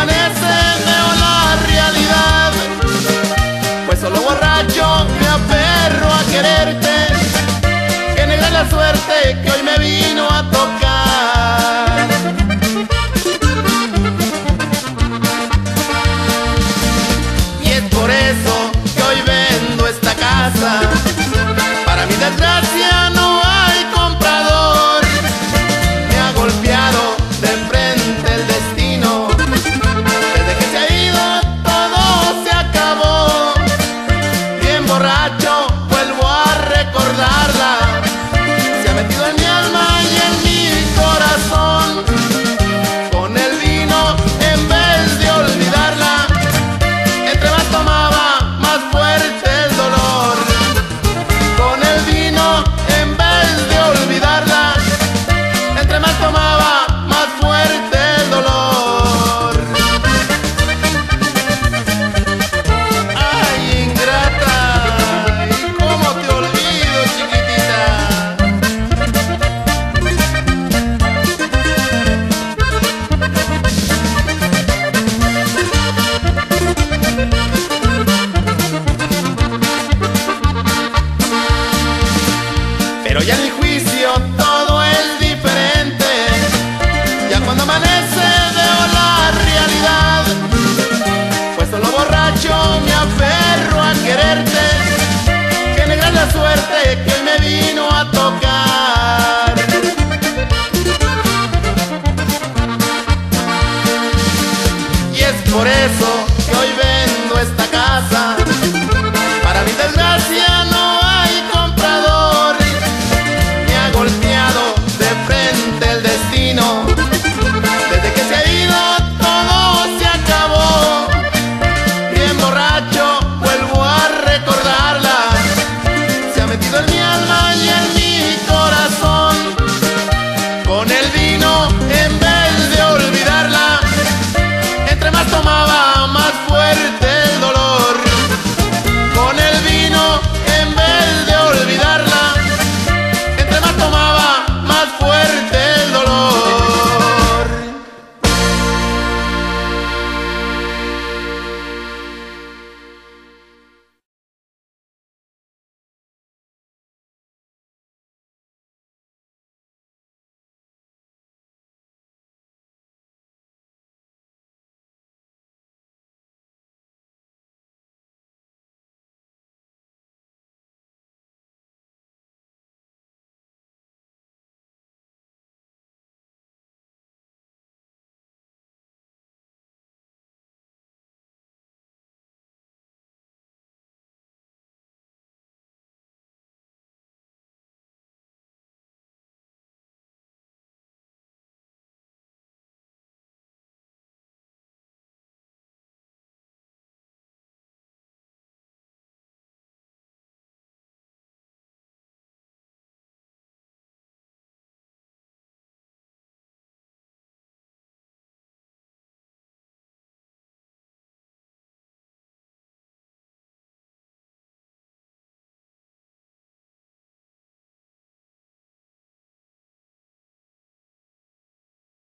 amanece veo la realidad, pues solo borracho me aferro a quererte. Qué negra es la suerte que hoy me vino a tocar. Y es por eso que hoy vendo esta casa. Para mi desgracia no hay comprador. Me ha golpeado de frente el destino. Desde que se ha ido todo se acabó. Bien borracho vuelvo a recordarla. Se ha metido en mi alma y en mi corazón. Con el vino en vez de olvidarla, entre más tomaba más fuerte el dolor. Con el vino en vez de olvidarla, entre más tomaba más fuerte el dolor. Ay, ingrata, ¿y cómo te olvido, chiquitita? Pero ya en mi juicio todo es diferente. Ya cuando amanece veo la realidad, pues solo borracho me aferro a quererte. Qué negra es la suerte que hoy me vino a tocar. Y es por eso